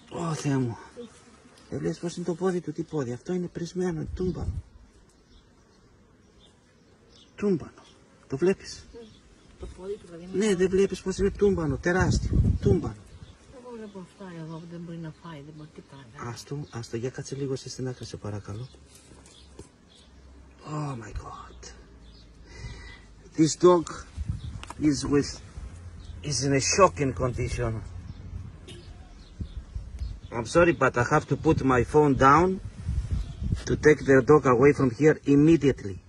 Ω, Θεέ μου. Δεν λες πως είναι το πόδι του, τι πόδι. Αυτό είναι πρισμένο, τούμπανο. Τούμπανο. Το βλέπεις? Το πόδι του δηλαδή. Ναι, δεν βλέπεις πως είναι τούμπανο, τεράστιο. Τούμπανο. Εγώ βλέπω αυτά εδώ που δεν μπορεί να φάει, δεν μπορεί τίποτα. Άστο, για κάτσε λίγο εσύ στην άκρη, σε παρακαλώ. Oh my God. This dog is in a shocking condition. I'm sorry, but I have to put my phone down to take the dog away from here immediately.